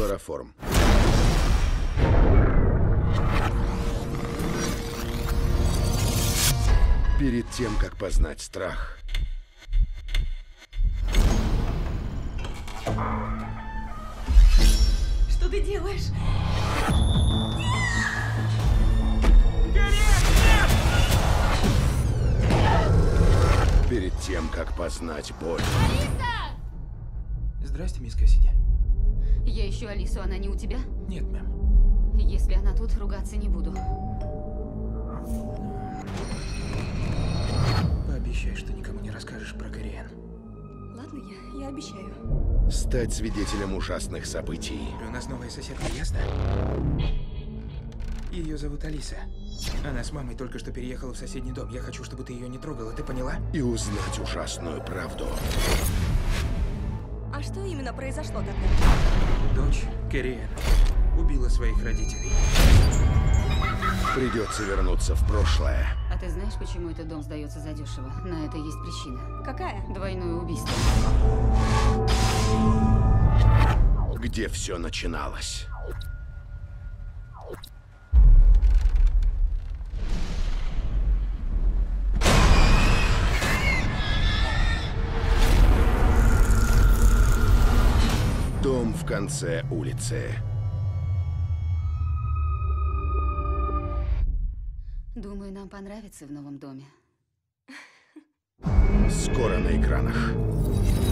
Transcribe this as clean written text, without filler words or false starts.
Хлороформ. Перед тем, как познать страх, Что ты делаешь? перед тем, как познать боль, Здрасте, мисс Кассиди. Я ищу Алису, она не у тебя? Нет, мэм. Если она тут, ругаться не буду. Пообещай, что никому не расскажешь про Кориэн. Ладно, я обещаю. стать свидетелем ужасных событий. У нас новая соседка, ясно? Ее зовут Алиса. Она с мамой только что переехала в соседний дом. Я хочу, чтобы ты ее не трогала, ты поняла? И узнать ужасную правду. А что именно произошло тогда? Дочь Кориэн убила своих родителей. Придется вернуться в прошлое. А ты знаешь, почему этот дом сдается задешево? На это есть причина. Какая? Двойное убийство. Где все начиналось. Дом в конце улицы. Думаю, нам понравится в новом доме. Скоро на экранах.